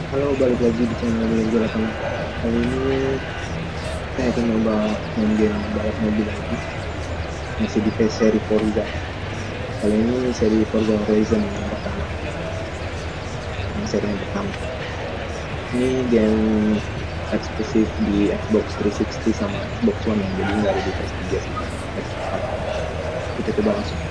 Halo, balik lagi di channel Yoga 8. Kali ini saya akan coba main game balap mobil lagi. Masih di seri Forza. Kali ini seri Forza Horizon yang pertama. Seri yang pertama. Ini game eksklusif di Xbox 360 sama Xbox One yang jadi nggak ada di PS3 sama PS4. Kita coba langsung.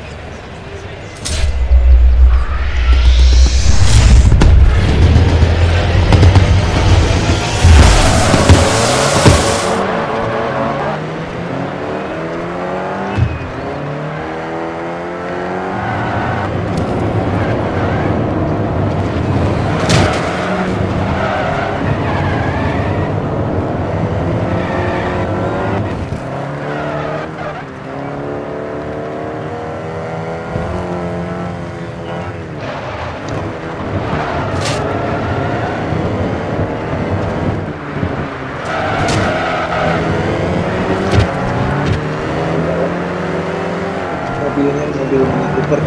Mobilnya mobil Mini Cooper.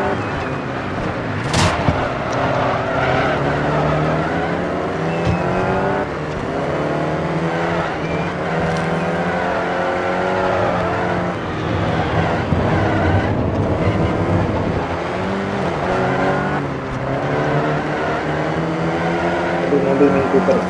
Mobil Mini Cooper.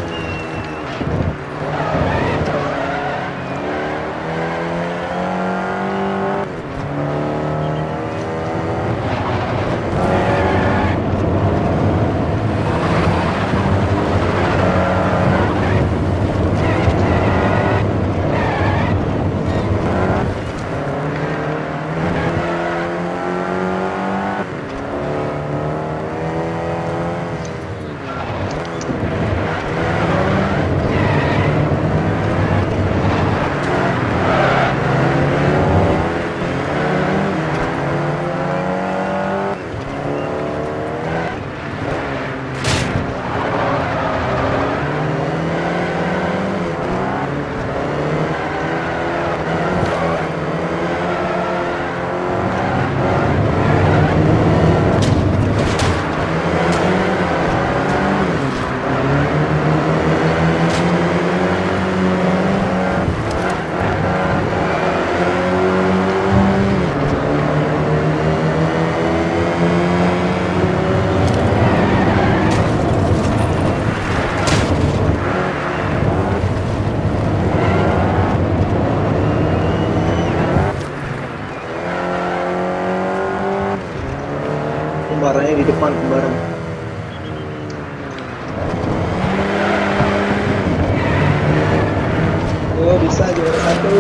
Kembarannya di depan, kembaran. Oh, bisa juara satu.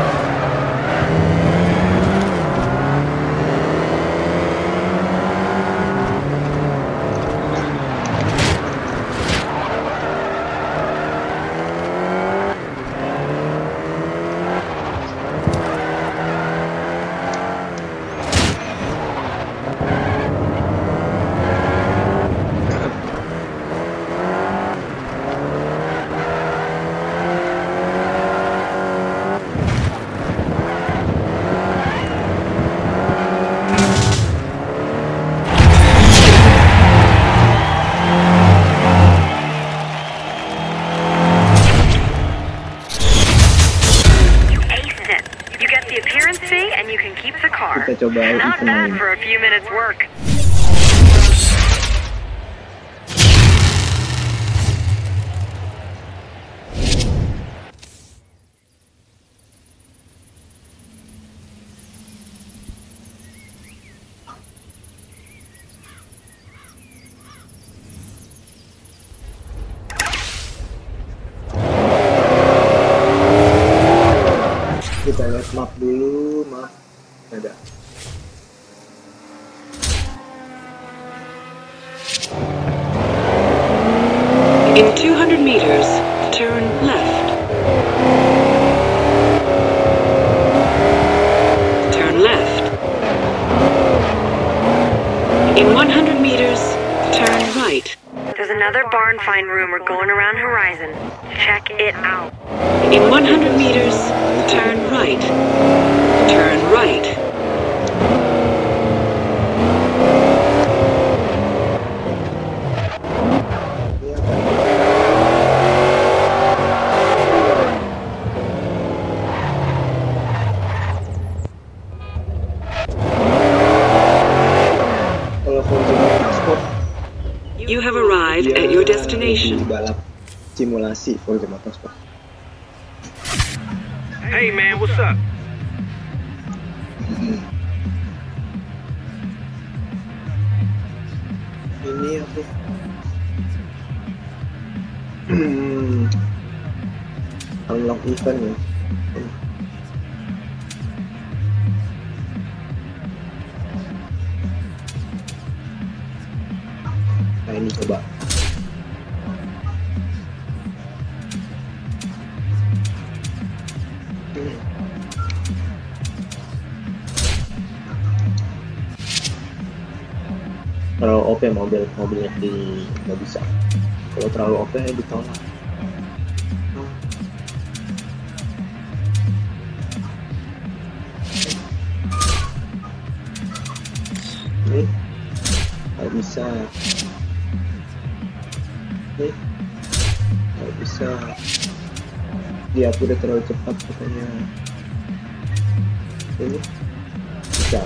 And you can keep the car. Kita coba Not event bad lain. for a few minutes work. Kita lihat map dulu, map ada. In 200 meters, turn left. Turn left. In 100 meters, turn right. There's another barn find rumor going around Horizon. Check it out. In 100 meters, turn right. Turn right. arrive at your destination. Balap simulasi Forza Motorsport. Hey man, what's up? Ini aku unlock event ya. Nah ini coba. Terlalu OP mobilnya nggak bisa. Kalau terlalu OP ditolak. Ini nggak bisa. Ini nggak bisa. Dia udah terlalu cepat katanya. Ini bisa.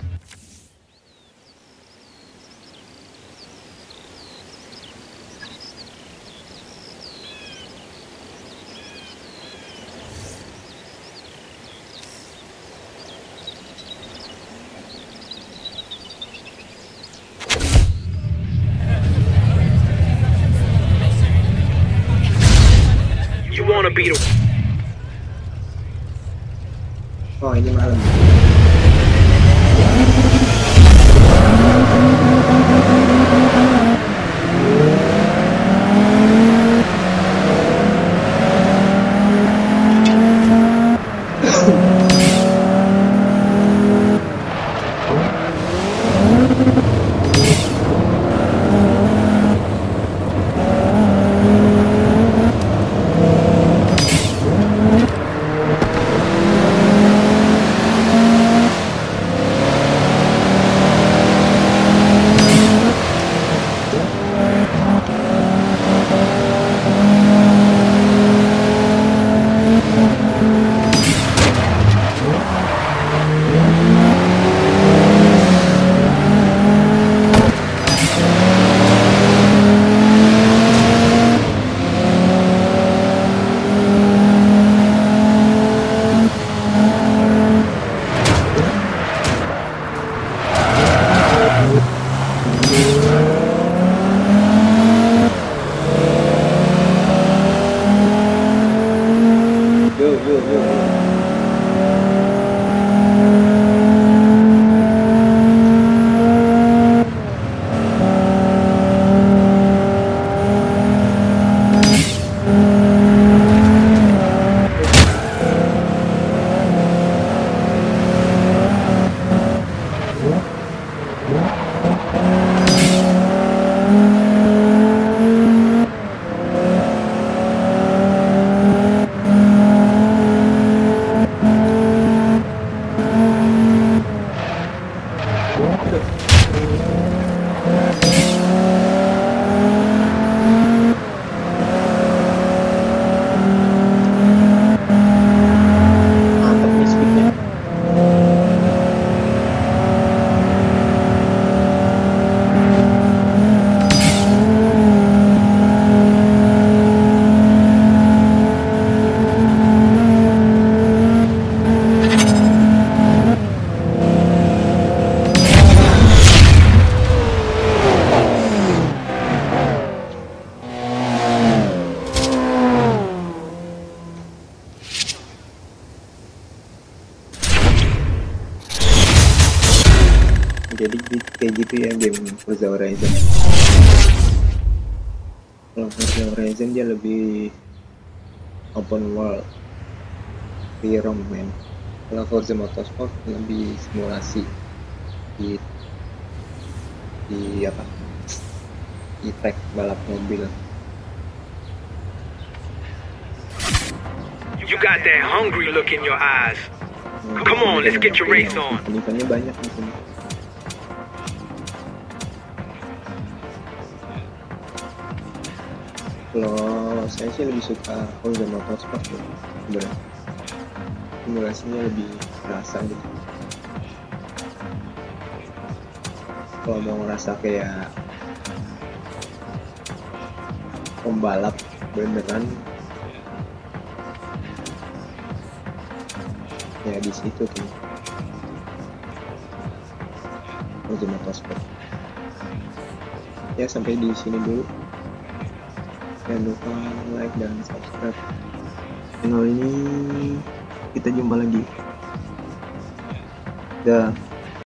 You wanna be the... Oh ini malam. Mantap nih speednya. Jadi kayak gitu ya game Forza Horizon. Kalau Forza Horizon dia lebih open world, free roam man. Kalau Forza Motorsport lebih simulasi di apa? Di track balap mobil. You got that hungry look in your eyes. Come on, let's get your race on. Eventnya banyak di sini. Kalau saya sih lebih suka Forza Motorsport ya, sebenarnya simulasinya lebih terasa gitu. Kalau mau ngerasa kayak pembalap beneran ya di situ tuh Forza Motorsport. Ya sampai di sini dulu, jangan lupa like dan subscribe channel ini. Kita jumpa lagi. Dah.